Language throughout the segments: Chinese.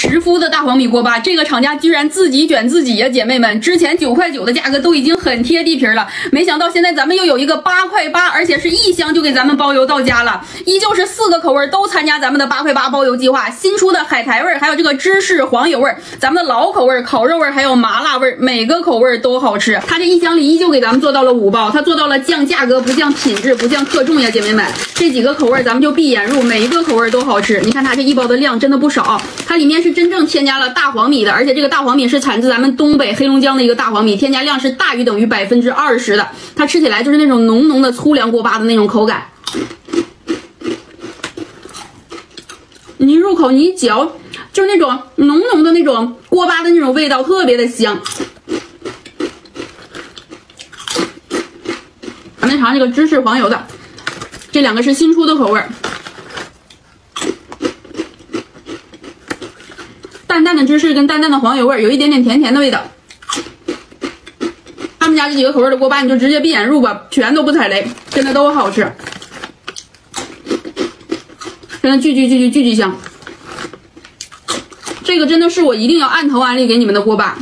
10夫的大黄米锅巴，这个厂家居然自己卷自己呀，姐妹们！之前9块9的价格都已经很贴地皮了，没想到现在咱们又有一个8块8，而且是1箱就给咱们包邮到家了。依旧是4个口味都参加咱们的8块8包邮计划，新出的海苔味，还有这个芝士黄油味，咱们的老口味烤肉味，还有麻辣味，每个口味都好吃。它这1箱里依旧给咱们做到了5包，它做到了降价格不降品质不降克重呀，姐妹们！这几个口味咱们就闭眼入，每一个口味都好吃。你看它这1包的量真的不少，它里面是真正添加了大黄米的，而且这个大黄米是产自咱们东北黑龙江的一个大黄米，添加量是大于等于20%的，它吃起来就是那种浓浓的粗粮锅巴的那种口感。你一入口你一嚼，就是那种浓浓的那种锅巴的那种味道，特别的香。咱们尝这个芝士黄油的，这2个是新出的口味，淡淡的芝士跟淡淡的黄油味，有一点点甜甜的味道。他们家这几个口味的锅巴，你就直接闭眼入吧，全都不踩雷，真的都好吃，真的巨香。这个真的是我一定要按头安利给你们的锅巴，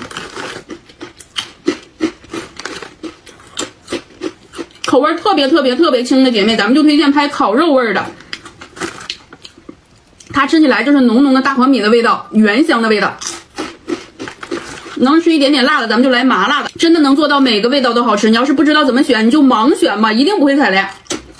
口味特别轻的姐妹，咱们就推荐拍烤肉味的。它吃起来就是浓浓的大黄米的味道，原香的味道。能吃一点点辣的，咱们就来麻辣的，真的能做到每个味道都好吃。你要是不知道怎么选，你就盲选吧，一定不会踩雷。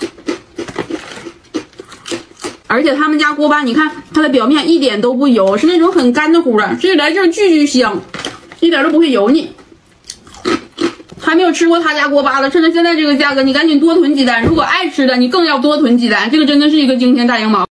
而且他们家锅巴，你看它的表面一点都不油，是那种很干的乎的，吃起来就是巨香，一点都不会油腻。还没有吃过他家锅巴了，趁着现在这个价格，你赶紧多囤几单。如果爱吃的，你更要多囤几单，这个真的是一个惊天大羊毛。